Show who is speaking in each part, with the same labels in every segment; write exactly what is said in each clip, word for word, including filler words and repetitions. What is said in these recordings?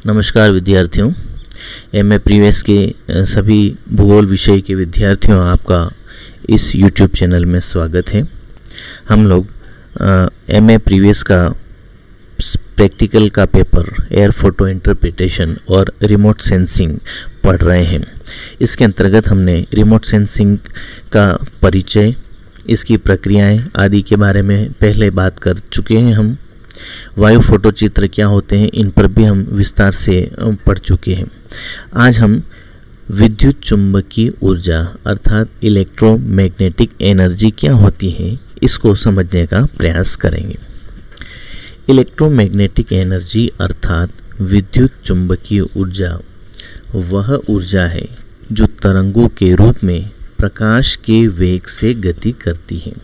Speaker 1: नमस्कार विद्यार्थियों, M A previous के सभी भूगोल विषय के विद्यार्थियों आपका इस यूट्यूब चैनल में स्वागत है। हम लोग एम ए प्रीवियस का प्रैक्टिकल का पेपर एयर फोटो इंटरप्रिटेशन और रिमोट सेंसिंग पढ़ रहे हैं। इसके अंतर्गत हमने रिमोट सेंसिंग का परिचय, इसकी प्रक्रियाएं आदि के बारे में पहले बात कर चुके हैं। हम वायु फोटो चित्र क्या होते हैं इन पर भी हम विस्तार से पढ़ चुके हैं। आज हम विद्युत चुंबकीय ऊर्जा अर्थात इलेक्ट्रोमैग्नेटिक एनर्जी क्या होती है इसको समझने का प्रयास करेंगे। इलेक्ट्रोमैग्नेटिक एनर्जी अर्थात विद्युत चुंबकीय ऊर्जा वह ऊर्जा है जो तरंगों के रूप में प्रकाश के वेग से गति करती है।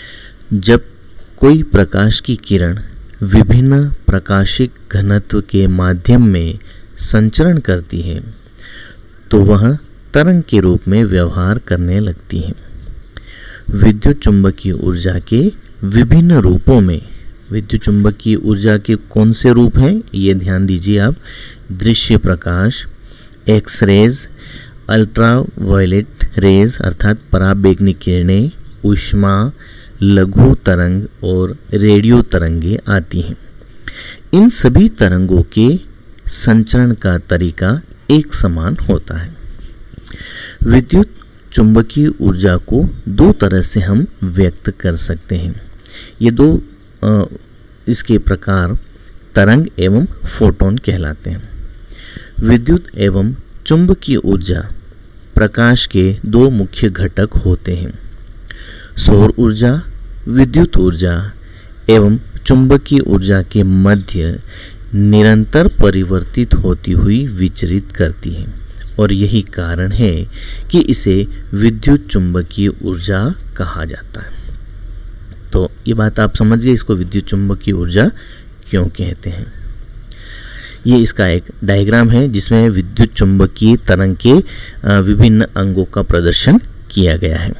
Speaker 1: जब कोई प्रकाश की किरण विभिन्न प्रकाशिक घनत्व के माध्यम में संचरण करती है तो वह तरंग के रूप में व्यवहार करने लगती है। विद्युत चुंबकीय ऊर्जा के विभिन्न रूपों में, विद्युत चुंबकीय ऊर्जा के कौन से रूप हैं ये ध्यान दीजिए आप। दृश्य प्रकाश, एक्स रेज, अल्ट्रावायलेट रेज अर्थात पराबैंगनी किरणें, ऊष्मा, लघु तरंग और रेडियो तरंगे आती हैं। इन सभी तरंगों के संचरण का तरीका एक समान होता है। विद्युत चुंबकीय ऊर्जा को दो तरह से हम व्यक्त कर सकते हैं। ये दो आ, इसके प्रकार तरंग एवं फोटोन कहलाते हैं। विद्युत एवं चुंबकीय ऊर्जा प्रकाश के दो मुख्य घटक होते हैं। सौर ऊर्जा विद्युत ऊर्जा एवं चुंबकीय ऊर्जा के मध्य निरंतर परिवर्तित होती हुई विचरित करती है और यही कारण है कि इसे विद्युत चुंबकीय ऊर्जा कहा जाता है। तो ये बात आप समझ गए, इसको विद्युत चुंबकीय ऊर्जा क्यों कहते हैं। ये इसका एक डायग्राम है जिसमें विद्युत चुंबकीय तरंग के विभिन्न अंगों का प्रदर्शन किया गया है।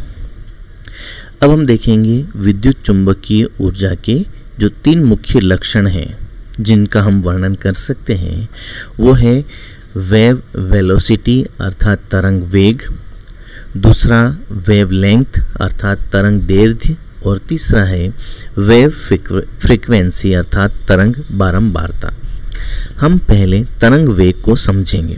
Speaker 1: अब हम देखेंगे विद्युत चुंबकीय ऊर्जा के जो तीन मुख्य लक्षण हैं जिनका हम वर्णन कर सकते हैं। वो है वेव वेलोसिटी अर्थात तरंग वेग, दूसरा वेव लेंथ अर्थात तरंग दैर्ध्य और तीसरा है वेव फ्रीक्वेंसी अर्थात तरंग बारंबारता। हम पहले तरंग वेग को समझेंगे।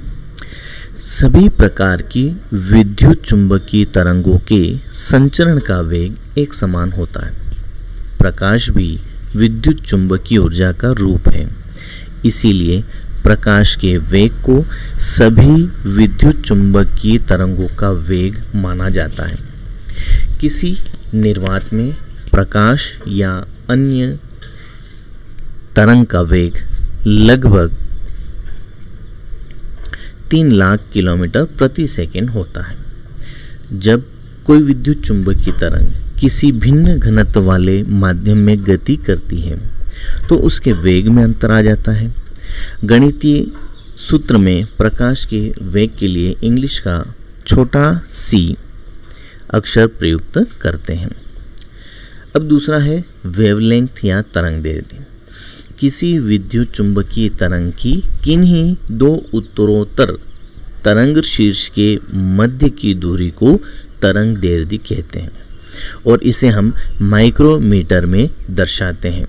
Speaker 1: सभी प्रकार की विद्युत चुंबकीय तरंगों के संचरण का वेग एक समान होता है। प्रकाश भी विद्युत चुंबकीय ऊर्जा का रूप है, इसीलिए प्रकाश के वेग को सभी विद्युत चुंबकीय तरंगों का वेग माना जाता है। किसी निर्वात में प्रकाश या अन्य तरंग का वेग लगभग तीन लाख किलोमीटर प्रति सेकंड होता है। जब कोई विद्युत चुंबकीय तरंग किसी भिन्न घनत्व वाले माध्यम में गति करती है तो उसके वेग में अंतर आ जाता है। गणितीय सूत्र में प्रकाश के वेग के लिए इंग्लिश का छोटा सी अक्षर प्रयुक्त करते हैं। अब दूसरा है वेवलेंथ या तरंग दैर्ध्य। किसी विद्युत चुंबकीय तरंग की किन्हीं दो उत्तरोत्तर तरंग शीर्ष के मध्य की दूरी को तरंग दैर्ध्य कहते हैं और इसे हम माइक्रोमीटर में दर्शाते हैं।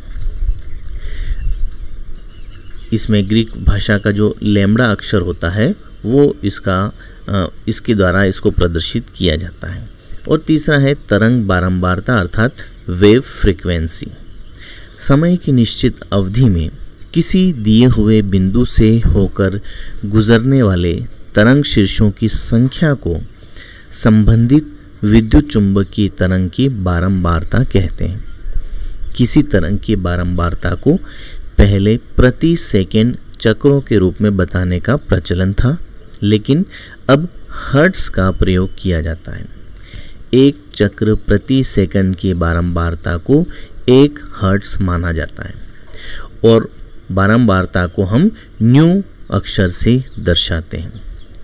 Speaker 1: इसमें ग्रीक भाषा का जो लैम्बडा अक्षर होता है वो इसका इसके द्वारा इसको प्रदर्शित किया जाता है। और तीसरा है तरंग बारंबारता अर्थात वेव फ्रीक्वेंसी। समय की निश्चित अवधि में किसी दिए हुए बिंदु से होकर गुजरने वाले तरंग शीर्षों की संख्या को संबंधित विद्युत चुंबकीय तरंग की बारंबारता कहते हैं। किसी तरंग की बारंबारता को पहले प्रति सेकंड चक्रों के रूप में बताने का प्रचलन था, लेकिन अब हर्ट्ज का प्रयोग किया जाता है। एक चक्र प्रति सेकंड की बारंबारता को एक हर्ट्ज माना जाता है और बारंबारता को हम न्यू अक्षर से दर्शाते हैं।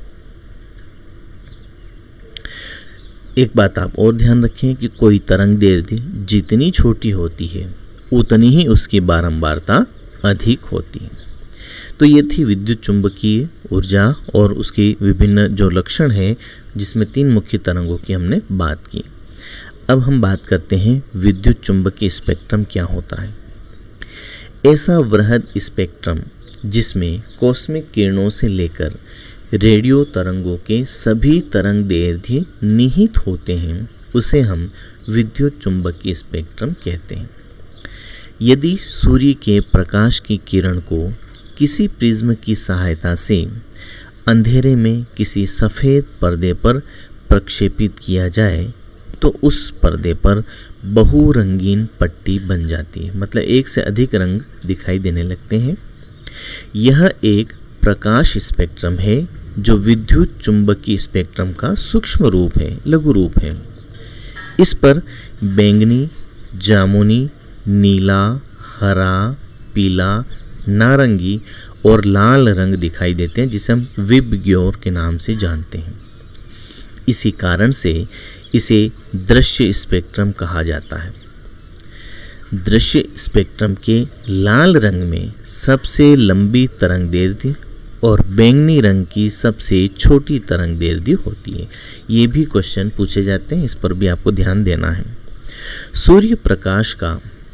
Speaker 1: एक बात आप और ध्यान रखें कि कोई तरंग दैर्ध्य जितनी छोटी होती है उतनी ही उसकी बारंबारता अधिक होती है। तो ये थी विद्युत चुंबकीय ऊर्जा और उसकी विभिन्न जो लक्षण है, जिसमें तीन मुख्य तरंगों की हमने बात की। अब हम बात करते हैं विद्युत चुंबकीय स्पेक्ट्रम क्या होता है। ऐसा वृहद स्पेक्ट्रम जिसमें कॉस्मिक किरणों से लेकर रेडियो तरंगों के सभी तरंग दैर्ध्य निहित होते हैं, उसे हम विद्युत चुंबकीय स्पेक्ट्रम कहते हैं। यदि सूर्य के प्रकाश की किरण को किसी प्रिज्म की सहायता से अंधेरे में किसी सफ़ेद पर्दे पर प्रक्षेपित किया जाए तो उस पर्दे पर बहुरंगीन पट्टी बन जाती है, मतलब एक से अधिक रंग दिखाई देने लगते हैं। यह एक प्रकाश स्पेक्ट्रम है जो विद्युत चुंबकीय स्पेक्ट्रम का सूक्ष्म रूप है, लघु रूप है। इस पर बैंगनी, जामुनी, नीला, हरा, पीला, नारंगी और लाल रंग दिखाई देते हैं, जिसे हम विबग्योर के नाम से जानते हैं। इसी कारण से इसे दृश्य स्पेक्ट्रम कहा जाता है। दृश्य स्पेक्ट्रम के लाल रंग में सबसे लंबी तरंगदैर्ध्य और बैंगनी रंग की सबसे छोटी तरंगदैर्ध्य होती है। ये भी क्वेश्चन पूछे जाते हैं, इस पर भी आपको ध्यान देना है। सूर्य प्रकाश का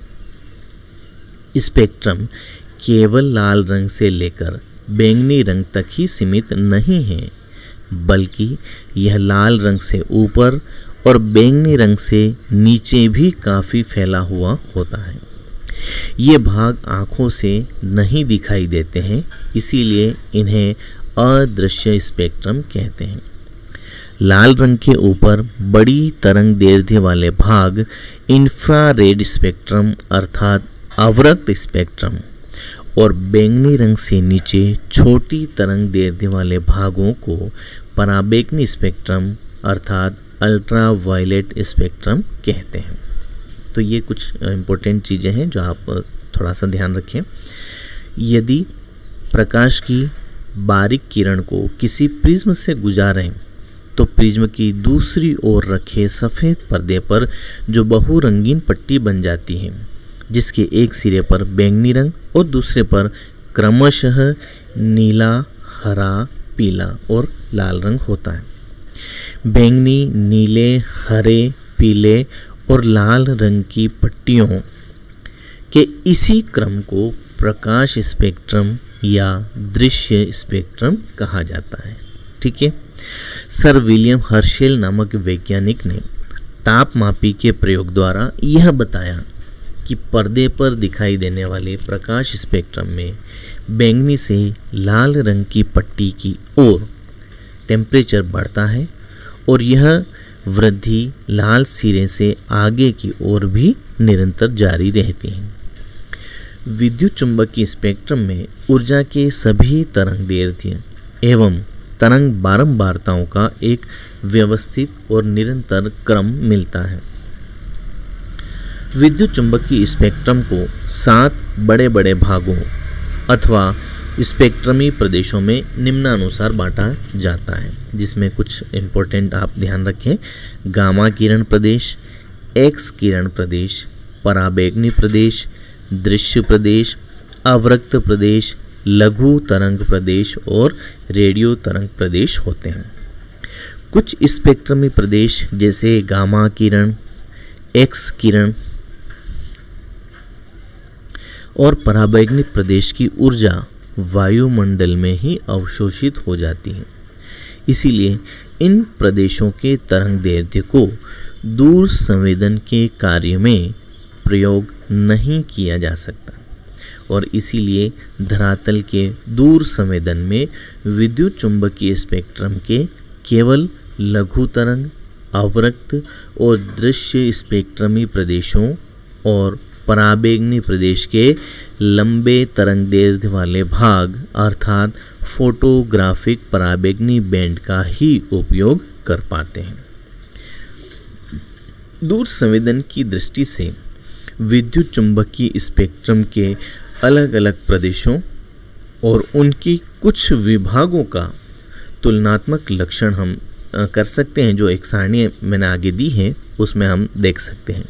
Speaker 1: स्पेक्ट्रम केवल लाल रंग से लेकर बैंगनी रंग तक ही सीमित नहीं है, बल्कि यह लाल रंग से ऊपर और बैंगनी रंग से नीचे भी काफ़ी फैला हुआ होता है। ये भाग आँखों से नहीं दिखाई देते हैं, इसीलिए इन्हें अदृश्य स्पेक्ट्रम कहते हैं। लाल रंग के ऊपर बड़ी तरंगदैर्ध्य वाले भाग इंफ्रारेड स्पेक्ट्रम अर्थात अवरक्त स्पेक्ट्रम और बैंगनी रंग से नीचे छोटी तरंगदैर्ध्य वाले भागों को पराबैंगनी स्पेक्ट्रम अर्थात अल्ट्रा वायलेट स्पेक्ट्रम कहते हैं। तो ये कुछ इम्पोर्टेंट चीज़ें हैं जो आप थोड़ा सा ध्यान रखें। यदि प्रकाश की बारीक किरण को किसी प्रिज्म से गुजारें तो प्रिज्म की दूसरी ओर रखे सफ़ेद पर्दे पर जो बहुरंगीन पट्टी बन जाती है, जिसके एक सिरे पर बैंगनी रंग और दूसरे पर क्रमशः नीला, हरा, पीला और लाल रंग होता है। बैंगनी, नीले, हरे, पीले और लाल रंग की पट्टियों के इसी क्रम को प्रकाश स्पेक्ट्रम या दृश्य स्पेक्ट्रम कहा जाता है। ठीक है। सर विलियम हर्शेल नामक वैज्ञानिक ने तापमापी के प्रयोग द्वारा यह बताया कि पर्दे पर दिखाई देने वाले प्रकाश स्पेक्ट्रम में बैंगनी से लाल रंग की पट्टी की ओर टेम्परेचर बढ़ता है और यह वृद्धि लाल सिरे से आगे की ओर भी निरंतर जारी रहती है। विद्युत चुंबकीय स्पेक्ट्रम में ऊर्जा के सभी तरंगदैर्ध्य एवं तरंग बारंबारताओं का एक व्यवस्थित और निरंतर क्रम मिलता है। विद्युत चुंबकीय स्पेक्ट्रम को सात बड़े बड़े भागों अथवा स्पेक्ट्रमी प्रदेशों में निम्नानुसार बांटा जाता है, जिसमें कुछ इम्पोर्टेंट आप ध्यान रखें। गामा किरण प्रदेश, एक्स किरण प्रदेश, पराबैंगनी प्रदेश, दृश्य प्रदेश, अवरक्त प्रदेश, लघु तरंग प्रदेश और रेडियो तरंग प्रदेश होते हैं। कुछ स्पेक्ट्रमी प्रदेश जैसे गामा किरण, एक्स किरण और पराबैंगनी प्रदेश की ऊर्जा वायुमंडल में ही अवशोषित हो जाती है। इसीलिए इन प्रदेशों के तरंगदैर्ध्य को दूर संवेदन के कार्य में प्रयोग नहीं किया जा सकता और इसीलिए धरातल के दूर संवेदन में विद्युत चुंबकीय स्पेक्ट्रम के केवल लघु तरंग, अवरक्त और दृश्य स्पेक्ट्रमी प्रदेशों और पराबैंगनी प्रदेश के लंबे तरंगदैर्ध्य वाले भाग अर्थात फोटोग्राफिक पराबैंगनी बैंड का ही उपयोग कर पाते हैं। दूर संवेदन की दृष्टि से विद्युत चुंबकीय स्पेक्ट्रम के अलग अलग प्रदेशों और उनकी कुछ विभागों का तुलनात्मक लक्षण हम कर सकते हैं, जो एक सारणी मैंने आगे दी है उसमें हम देख सकते हैं।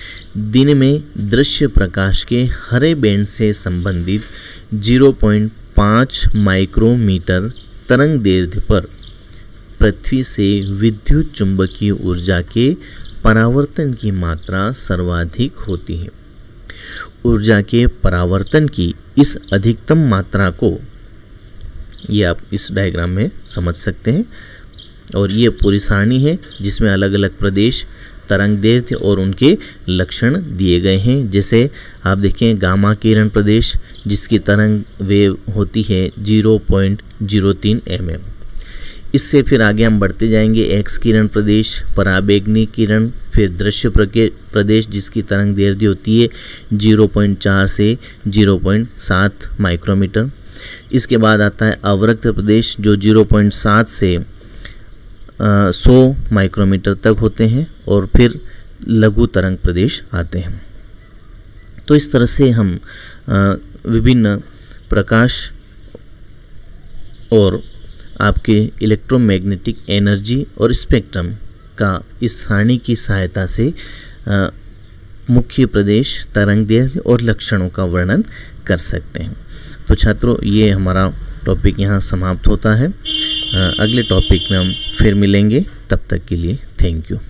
Speaker 1: दिन में दृश्य प्रकाश के हरे बैंड से संबंधित ज़ीरो पॉइंट पाँच माइक्रोमीटर तरंग दैर्ध्य पर पृथ्वी से विद्युत चुंबकीय ऊर्जा के परावर्तन की मात्रा सर्वाधिक होती है। ऊर्जा के परावर्तन की इस अधिकतम मात्रा को, ये आप इस डायग्राम में समझ सकते हैं, और ये पूरी सारणी है जिसमें अलग अलग प्रदेश, तरंग दैर्ध्य और उनके लक्षण दिए गए हैं। जैसे आप देखें गामा किरण प्रदेश जिसकी तरंग वेव होती है ज़ीरो पॉइंट ज़ीरो तीन एम एम। इससे फिर आगे हम बढ़ते जाएंगे। एक्स किरण प्रदेश, पराबैंगनी किरण, फिर दृश्य प्रदेश जिसकी तरंग दैर्ध्य होती है ज़ीरो पॉइंट चार से ज़ीरो पॉइंट सात माइक्रोमीटर। इसके बाद आता है अवरक्त प्रदेश जो ज़ीरो पॉइंट सात से सौ माइक्रोमीटर तक होते हैं, और फिर लघु तरंग प्रदेश आते हैं। तो इस तरह से हम आ, विभिन्न प्रकाश और आपके इलेक्ट्रोमैग्नेटिक एनर्जी और स्पेक्ट्रम का इस सारणी की सहायता से आ, मुख्य प्रदेश, तरंग दैर्ध्य और लक्षणों का वर्णन कर सकते हैं। तो छात्रों, ये हमारा टॉपिक यहाँ समाप्त होता है। अगले टॉपिक में हम फिर मिलेंगे, तब तक के लिए थैंक यू।